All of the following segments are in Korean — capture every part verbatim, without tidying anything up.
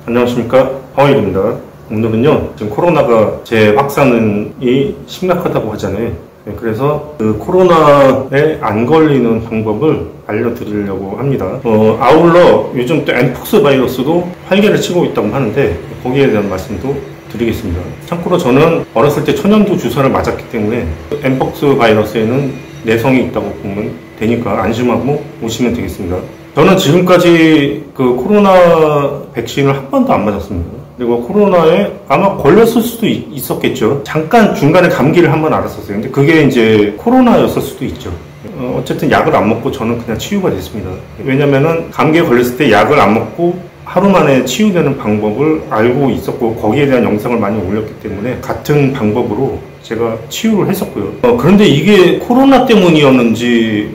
안녕하십니까, 황일입니다. 오늘은요, 지금 코로나가 재확산이 심각하다고 하잖아요. 네, 그래서 그 코로나에 안 걸리는 방법을 알려드리려고 합니다. 어, 아울러 요즘 또 엠폭스 바이러스도 활개를 치고 있다고 하는데 거기에 대한 말씀도 드리겠습니다. 참고로 저는 어렸을 때 천연두 주사를 맞았기 때문에 엠폭스 바이러스에는 내성이 있다고 보면 되니까 안심하고 오시면 되겠습니다. 저는 지금까지 그 코로나 백신을 한 번도 안 맞았습니다. 그리고 코로나에 아마 걸렸을 수도 있었겠죠. 잠깐 중간에 감기를 한 번 앓았었어요. 근데 그게 이제 코로나였을 수도 있죠. 어, 어쨌든 약을 안 먹고 저는 그냥 치유가 됐습니다. 왜냐면은 감기에 걸렸을 때 약을 안 먹고 하루 만에 치유되는 방법을 알고 있었고 거기에 대한 영상을 많이 올렸기 때문에 같은 방법으로 제가 치유를 했었고요. 어, 그런데 이게 코로나 때문이었는지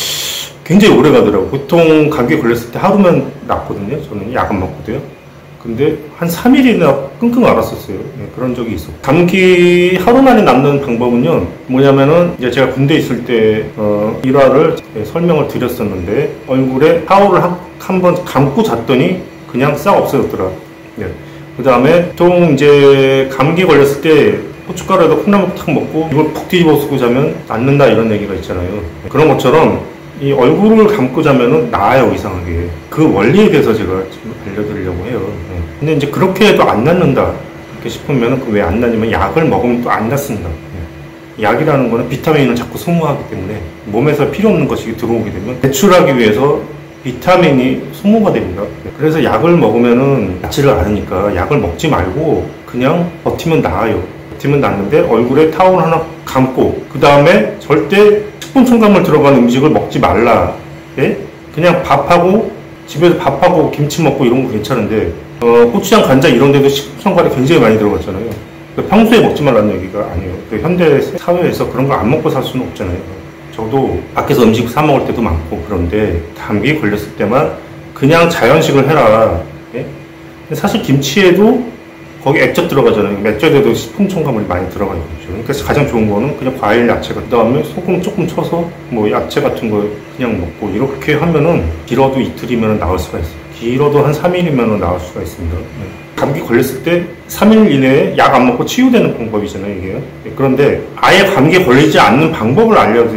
굉장히 오래 가더라고요. 보통 감기에 걸렸을 때 하루면 낫거든요. 저는 약 안 먹거든요. 근데 한 삼 일이나 끙끙 앓았었어요. 네, 그런 적이 있어. 감기 하루 만에 낫는 방법은요, 뭐냐면은 이제 제가 군대에 있을 때 어, 일화를 설명을 드렸었는데 얼굴에 타올을 한 번 감고 잤더니 그냥 싹 없어졌더라. 네. 그 다음에 보통 이제 감기 걸렸을 때 고춧가루에다 콩나물 탁 먹고 이걸 푹 뒤집어 쓰고 자면 낫는다 이런 얘기가 있잖아요. 네. 그런 것처럼 이 얼굴을 감고 자면은 나아요, 이상하게. 그 원리에 대해서 제가 지금 알려드리려고 해요. 네. 근데 이제 그렇게 해도 안 낫는다 이렇게 싶으면 그 왜 안 낫냐면 약을 먹으면 또 안 낫습니다. 네. 약이라는 거는 비타민을 자꾸 소모하기 때문에 몸에서 필요 없는 것이 들어오게 되면 배출하기 위해서 비타민이 소모가 됩니다. 네. 그래서 약을 먹으면은 낫지를 않으니까 약을 먹지 말고 그냥 버티면 나아요. 버티면 낫는데 얼굴에 타올 하나 감고 그 다음에 절대 식품 첨가물 들어간 음식을 먹지 말라. 예? 그냥 밥하고 집에서 밥하고 김치 먹고 이런 거 괜찮은데 어, 고추장, 간장 이런 데도 식품 첨가물이 굉장히 많이 들어갔잖아요. 평소에 먹지 말라는 얘기가 아니에요. 현대 사회에서 그런 거 안 먹고 살 수는 없잖아요. 저도 밖에서 음식 사 먹을 때도 많고 그런데 감기 걸렸을 때만 그냥 자연식을 해라. 예? 사실 김치에도 거기 액젓 들어가잖아요. 액젓에도 식품 첨가물이 많이 들어가 있죠. 그러니까 가장 좋은 거는 그냥 과일, 야채, 그 다음에 소금 조금 쳐서 뭐 야채 같은 거 그냥 먹고 이렇게 하면은 길어도 이틀이면 나을 수가 있어요. 길어도 한 삼 일이면 나을 수가 있습니다. 네. 감기 걸렸을 때 삼 일 이내에 약 안 먹고 치유되는 방법이잖아요, 이게. 네. 그런데 아예 감기에 걸리지 않는 방법을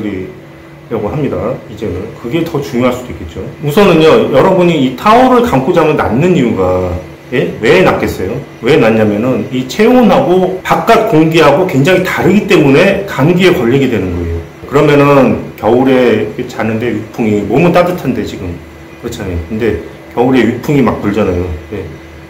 알려드리려고 합니다, 이제는. 그게 더 중요할 수도 있겠죠. 우선은요, 여러분이 이 타월을 감고 자면 낫는 이유가 예? 왜 낫겠어요? 왜 낫냐면은 이 체온하고 바깥 공기하고 굉장히 다르기 때문에 감기에 걸리게 되는 거예요. 그러면은 겨울에 자는데 위풍이, 몸은 따뜻한데 지금 그렇잖아요. 근데 겨울에 위풍이 막 불잖아요. 예.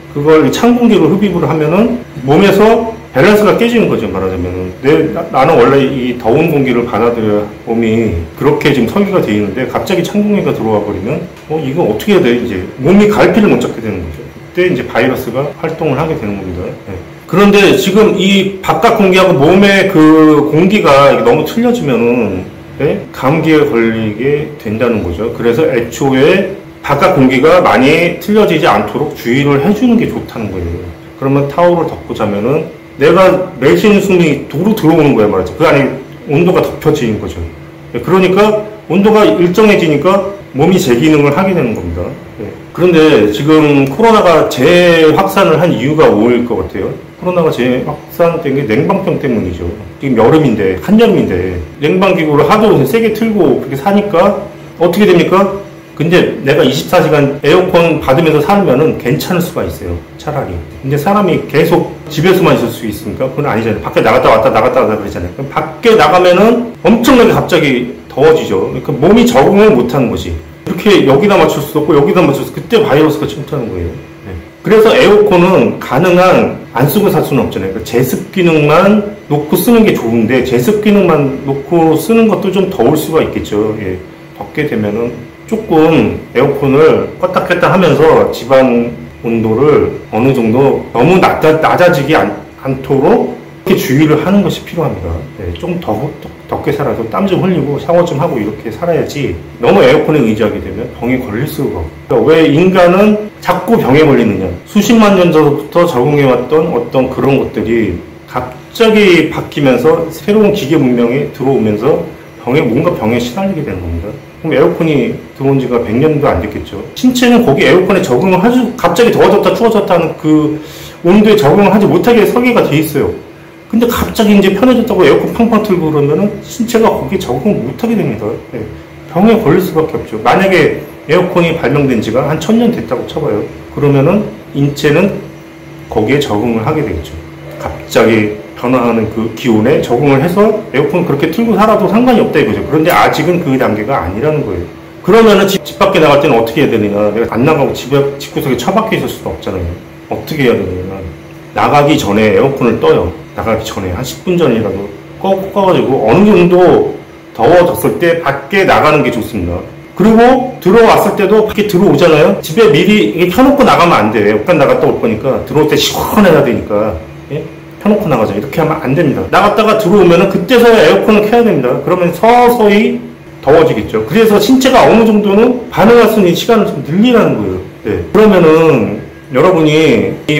그걸 찬 공기로 흡입을 하면은 몸에서 밸런스가 깨지는 거죠, 말하자면은. 내, 나, 나는 원래 이 더운 공기를 받아들여야 몸이 그렇게 지금 설계가 되어 있는데 갑자기 찬 공기가 들어와 버리면 어, 이거 어떻게 해야 돼? 이제 몸이 갈피를 못 잡게 되는 거죠. 그때 이제 바이러스가 활동을 하게 되는 겁니다. 네. 그런데 지금 이 바깥 공기하고 몸의 그 공기가 너무 틀려지면은 네? 감기에 걸리게 된다는 거죠. 그래서 애초에 바깥 공기가 많이 틀려지지 않도록 주의를 해주는 게 좋다는 거예요. 그러면 타올을 덮고 자면은 내가 내쉬는 숨이 도로 들어오는 거야, 말이죠. 그 안에 온도가 덮여지는 거죠. 네. 그러니까 온도가 일정해지니까 몸이 제 기능을 하게 되는 겁니다. 네. 그런데 지금 코로나가 재확산을 한 이유가 뭐일 것 같아요? 코로나가 재확산된 게 냉방병 때문이죠. 지금 여름인데, 한여름인데 냉방기구를 하도 세게 틀고 그렇게 사니까 어떻게 됩니까? 근데 내가 이십사 시간 에어컨 받으면서 살면은 괜찮을 수가 있어요, 차라리. 근데 사람이 계속 집에서만 있을 수 있으니까 그건 아니잖아요. 밖에 나갔다 왔다 나갔다 왔다 그러잖아요. 그럼 밖에 나가면은 엄청나게 갑자기 더워지죠. 그러니까 몸이 적응을 못하는 거지. 이렇게 여기다 맞출 수도 없고 여기다 맞출 수, 그때 바이러스가 침투하는 거예요. 네. 그래서 에어컨은 가능한 안 쓰고 살 수는 없잖아요. 그러니까 제습 기능만 놓고 쓰는 게 좋은데 제습 기능만 놓고 쓰는 것도 좀 더울 수가 있겠죠. 예. 덥게 되면은 조금 에어컨을 껐다 켰다 하면서 집안 온도를 어느 정도 너무 낮아, 낮아지지 않, 않도록 이렇게 주의를 하는 것이 필요합니다. 네, 좀 더, 덥게 살아도 땀 좀 흘리고 샤워 좀 하고 이렇게 살아야지 너무 에어컨에 의지하게 되면 병에 걸릴 수가 없어요. 그러니까 왜 인간은 자꾸 병에 걸리느냐. 수십만 년 전부터 적응해왔던 어떤 그런 것들이 갑자기 바뀌면서 새로운 기계 문명이 들어오면서 병에, 뭔가 병에 시달리게 되는 겁니다. 그럼 에어컨이 들어온 지가 백 년도 안 됐겠죠. 신체는 거기 에어컨에 적응을 하지, 갑자기 더워졌다 추워졌다 하는 그 온도에 적응을 하지 못하게 설계가 돼 있어요. 근데 갑자기 이제 편해졌다고 에어컨 팡팡 틀고 그러면은 신체가 거기에 적응을 못하게 됩니다. 네. 병에 걸릴 수밖에 없죠. 만약에 에어컨이 발명된 지가 한 천 년 됐다고 쳐봐요. 그러면은 인체는 거기에 적응을 하게 되겠죠. 갑자기 변화하는 그 기온에 적응을 해서 에어컨을 그렇게 틀고 살아도 상관이 없다 이거죠. 그런데 아직은 그 단계가 아니라는 거예요. 그러면은 집, 집 밖에 나갈 때는 어떻게 해야 되느냐. 내가 안 나가고 집에, 집구석에 처박혀 있을 수도 없잖아요. 어떻게 해야 되느냐. 나가기 전에 에어컨을 떠요. 나가기 전에 한 십 분 전이라도 꺼, 꺼가지고 어느 정도 더워졌을 때 밖에 나가는 게 좋습니다. 그리고 들어왔을 때도 밖에 들어오잖아요. 집에 미리 이게 켜놓고 나가면 안 돼요. 잠깐 나갔다 올 거니까 들어올 때 시원해야 되니까. 예? 켜놓고 나가죠. 이렇게 하면 안 됩니다. 나갔다가 들어오면은 그때서야 에어컨을 켜야 됩니다. 그러면 서서히 더워지겠죠. 그래서 신체가 어느 정도는 반응할 수 있는 시간을 좀 늘리라는 거예요. 네. 그러면은 여러분이 이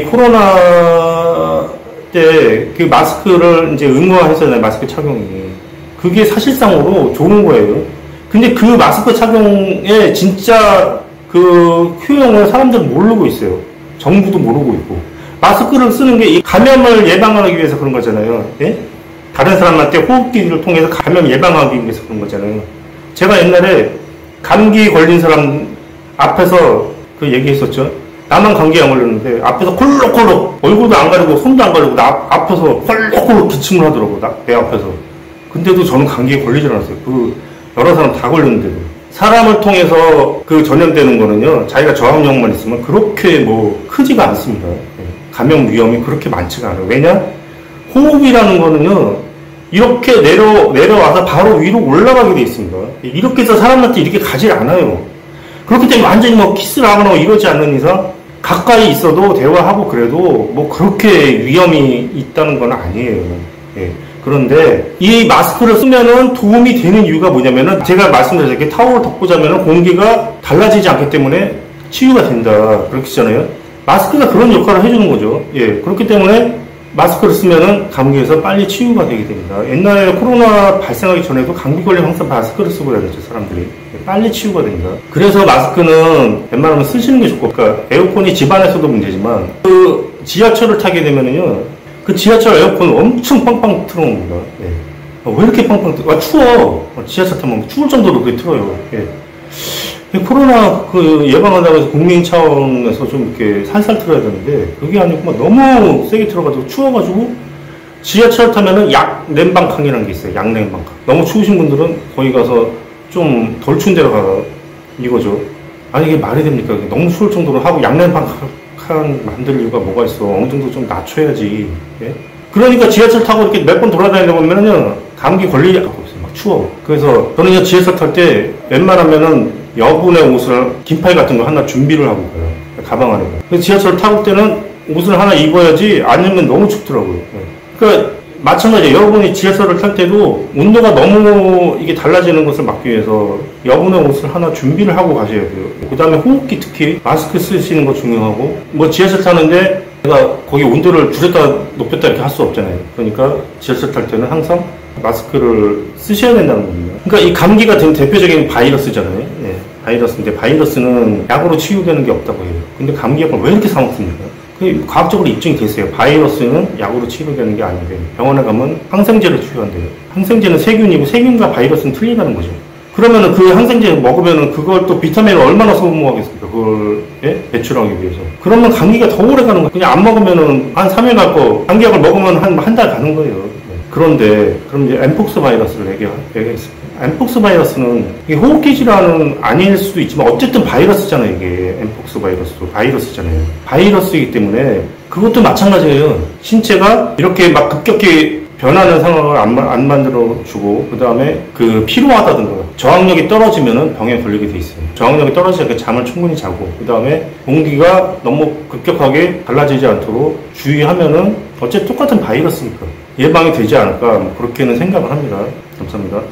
코로나 때 그 마스크를 이제 의무화했잖아요. 마스크 착용이. 그게 사실상으로 좋은 거예요. 근데 그 마스크 착용의 진짜 그 효용을 사람들은 모르고 있어요. 정부도 모르고 있고. 마스크를 쓰는 게 이 감염을 예방하기 위해서 그런 거잖아요. 예? 다른 사람한테 호흡기를 통해서 감염 예방하기 위해서 그런 거잖아요. 제가 옛날에 감기 걸린 사람 앞에서 그 얘기했었죠. 나만 감기 안 걸렸는데 앞에서 콜록콜록 얼굴도 안 가리고 손도 안 가리고 나 앞에서 콜록콜록 기침을 하더라고. 나, 내 앞에서. 근데도 저는 감기에 걸리질 않았어요. 그 여러 사람 다 걸렸는데도. 사람을 통해서 그 전염되는 거는요, 자기가 저항력만 있으면 그렇게 뭐 크지가 않습니다. 감염 위험이 그렇게 많지가 않아요. 왜냐? 호흡이라는 거는요, 이렇게 내려, 내려와서 바로 위로 올라가게 돼 있습니다. 이렇게 해서 사람한테 이렇게 가지 않아요. 그렇기 때문에 완전히 뭐 키스를 하거나 뭐 이러지 않는 이상, 가까이 있어도 대화하고 그래도 뭐 그렇게 위험이 있다는 건 아니에요. 예. 그런데 이 마스크를 쓰면은 도움이 되는 이유가 뭐냐면은 제가 말씀드렸잖아요. 타월을 덮고 자면은 공기가 달라지지 않기 때문에 치유가 된다. 그렇잖아요. 마스크가 그런 역할을 해주는 거죠. 예. 그렇기 때문에 마스크를 쓰면은 감기에서 빨리 치유가 되게 됩니다. 옛날에 코로나 발생하기 전에도 감기 걸리면 항상 마스크를 쓰고 다녔죠, 사람들이. 빨리 치유가 됩니다. 그래서 마스크는 웬만하면 쓰시는 게 좋고, 그러니까 에어컨이 집안에서도 문제지만 그 지하철을 타게 되면은요, 그 지하철 에어컨 엄청 빵빵 틀어놓습니다. 예. 아, 왜 이렇게 빵빵 틀어? 아, 추워. 지하철 타면 추울 정도로 그게 틀어요. 예. 코로나 그 예방한다고 해서 국민 차원에서 좀 이렇게 살살 틀어야 되는데, 그게 아니고 막 너무 세게 틀어가지고 추워가지고 지하철 타면은 약 냉방칸이라는 게 있어요. 약 냉방칸. 너무 추우신 분들은 거기 가서 좀 덜 추운 데로 가라. 이거죠. 아니, 이게 말이 됩니까? 너무 추울 정도로 하고 약 냉방칸 만들 이유가 뭐가 있어. 어느 정도 좀 낮춰야지. 예? 그러니까 지하철 타고 이렇게 몇 번 돌아다니다 보면은요, 감기 걸리지 않고 있어요. 막 추워. 그래서 저는 지하철 탈 때 웬만하면은 여분의 옷을, 긴팔 같은 거 하나 준비를 하고 가요. 가방 안에. 그래서 지하철 타고 때는 옷을 하나 입어야지, 아니면 너무 춥더라고요. 예. 그러니까 마찬가지예요. 여러분이 지하철을 탈 때도 온도가 너무 이게 달라지는 것을 막기 위해서 여분의 옷을 하나 준비를 하고 가셔야 돼요. 그 다음에 호흡기, 특히 마스크 쓰시는 거 중요하고, 뭐 지하철 타는데 내가 거기 온도를 줄였다 높였다 이렇게 할 수 없잖아요. 그러니까 지하철 탈 때는 항상 마스크를 쓰셔야 된다는 겁니다. 그러니까 이 감기가 된 대표적인 바이러스잖아요. 네, 바이러스인데 바이러스는 약으로 치유되는 게 없다고 해요. 근데 감기약은 왜 이렇게 사먹습니까? 과학적으로 입증이 됐어요. 바이러스는 약으로 치료되는 게 아닌데 병원에 가면 항생제를 투여한대요. 항생제는 세균이고 세균과 바이러스는 틀리다는 거죠. 그러면은 그 항생제 먹으면은 그걸 또 비타민을 얼마나 소모하겠습니까? 그걸 예? 배출하기 위해서. 그러면 감기가 더 오래 가는 거예요. 그냥 안 먹으면은 한 삼 일 갈 거, 감기약을 먹으면 한 한 달 가는 거예요. 네. 그런데 그럼 이제 엠폭스 바이러스를 얘기, 얘기했습니다. 엠폭스 바이러스는 이게 호흡기 질환은 아닐 수도 있지만 어쨌든 바이러스잖아요. 이게 엠폭스 바이러스도 바이러스잖아요. 바이러스이기 때문에 그것도 마찬가지예요. 신체가 이렇게 막 급격히 변하는 상황을 안, 안 만들어주고, 그 다음에 그 피로하다든가 저항력이 떨어지면은 병에 걸리게 돼 있어요. 저항력이 떨어지니까 잠을 충분히 자고, 그 다음에 공기가 너무 급격하게 달라지지 않도록 주의하면은 어쨌든 똑같은 바이러스니까 예방이 되지 않을까, 그렇게는 생각을 합니다. 감사합니다.